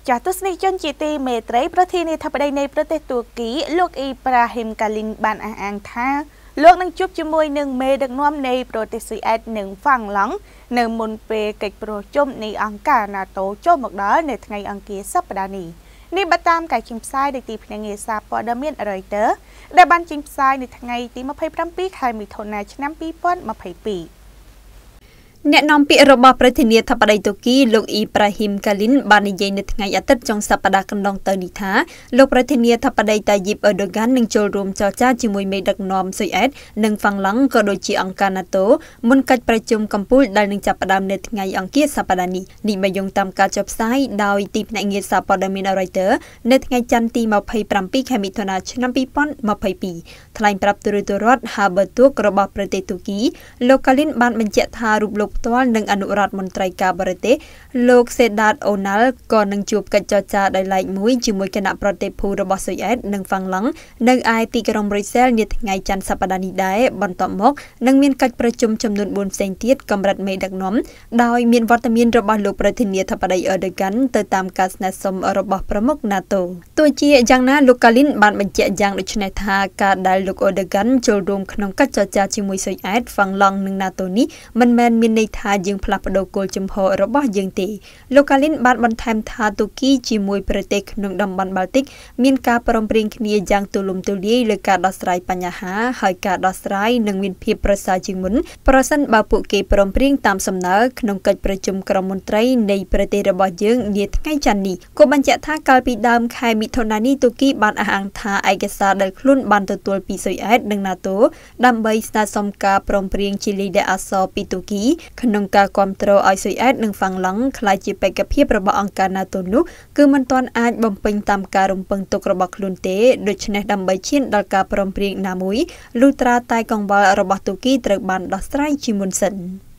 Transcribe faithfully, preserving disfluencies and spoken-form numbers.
ចាទស្សនិកជនជាទីមេត្រីប្រធានាធិបតីនៃប្រទេសទួរគីលោកអ៊ីប្រាហ៊ីមកាលីនបានអះអាងថាលោកនឹងជួបជាមួយនឹងមេដឹកនាំនៃប្រទេសស៊ុយអែតនិងហ្វាំងឡង់នៅមុនពេលកិច្ចប្រជុំនៃអង្គការ NATO ចូលមកដល់នៅថ្ងៃអង្គារសប្តាហ៍នេះនេះបើតាមការចេញផ្សាយដោយទីភ្នាក់ងារសារព័ត៌មាន Reuters ដែលបានចេញផ្សាយនៅថ្ងៃទីម្ភៃប្រាំពីរខែមិថុនាឆ្នាំពីរពាន់ម្ភៃពីរអ្នកនាំពាក្យរបស់ប្រធានាធិបតីតូគីលោកអ៊ីប្រាហ៊ីមកាលីនបាននិយាយនៅថ្ងៃអាទិត្យចុងសប្តាហ៍កន្លងទៅនេះថាលោកប្រធានាធិបតីតាយីបអឺដូហ្គាននឹងចូលរួមចរចាជាមួយមេដឹកនាំស៊ុយអែតនិងហ្វាំងឡង់ក៏ដូចជាអង្គការ NATO មុនកិច្ចប្រជុំកំពូលដែលនឹងចាប់ផ្ដើមនៅថ្ងៃអង្គារសប្តាហ៍នេះនេះបើយោងតាមការចុះផ្សាយដោយទីភ្នាក់ងារសារព័ត៌មាន Reuters នៅថ្ងៃច័ន្ទទីម្ភៃប្រាំពីរខែមិថុនាឆ្នាំពីរពាន់ម្ភៃពីរថ្លែងប្រាប់ទូរទស្សន៍រដ្ឋ Haberturk របស់ប្រទេសតូគីលោកកាលីនបានបញ្ជាក់ថារូបលោកផ្ទាល់និងអនុរដ្ឋមន្ត្រីការបរទេសលោកសេដាតអូណាល់ក៏នឹងជួបកិច្ចចរចាដោយឡែកមួយជាមួយគណៈប្រតិភូរបស់ស៊ុយអែតនិងហ្វាំងឡង់នៅឯទីក្រុងប្រុយសែលនាថ្ងៃច័ន្ទសប្តាហ៍នេះដែរបន្ទាប់មកនឹងមានកិច្ចប្រជុំចំនួនបួនផ្សេងទៀតកម្រិតមេដឹកនាំដោយមានវត្តមានរបស់លោកប្រធានាធិបតីអឺដូហ្គានទៅតាមការស្នើសុំរបស់ប្រមុខ NATO ទោះជាយ៉ាងណាលោកកាលីនបានបញ្ជាក់យ៉ាងដូចនេះថាការដែលលោកអឺដូហ្គានចូលរួមក្នុងកិច្ចចរចាជាមួយស៊ុយអែតហ្វាំងឡង់និង NATO នេះមិនមែនមានន័យថាយើងផ្លាស់ប្ដូរគោលជំហររបស់យើងទេលោកកាលីនបានបន្ថែមថាតូគីជាមួយប្រទេសក្នុងតំបន់បាល់ទិកមានការព្រមព្រៀងគ្នាយ៉ាងទូលំទូលាយលើការដោះស្រាយបញ្ហាហើយការដោះស្រាយនឹងមានភាពប្រសើរជាងមុនប្រសិនបើពួកគេព្រមព្រៀងតាមសំណើក្នុងកិច្ចប្រជុំក្រុមមន្ត្រីនៃប្រទេសរបស់យើងនាថ្ងៃច័ន្ទនេះក៏បញ្ជាក់ថាកាលពីដើមខែមិថុនានេះតូគីបានអះអាងថាឯកសារដែលខ្លួនបានទទួលពីស៊ុយអែតនិង NATO ដើម្បីស្នើសុំការព្រមព្រៀងជាលិដាអក្សរពីតូគីក្នុងការគាំទ្រឲ្យស៊ុយអែតនិងហ្វាំងឡង់ខ្លាយជាបេក្ខភាពរបស់អង្គការ NATO នោះគឺមិនទាន់អាចបំពេញតាមការរំពឹងទុករបស់ខ្លួនទេដូច្នេះដើម្បីឈានដល់ការព្រមព្រៀងណាមួយលុះត្រាតែកង្វល់របស់តូគីត្រូវបានដោះស្រាយជាមុនសិន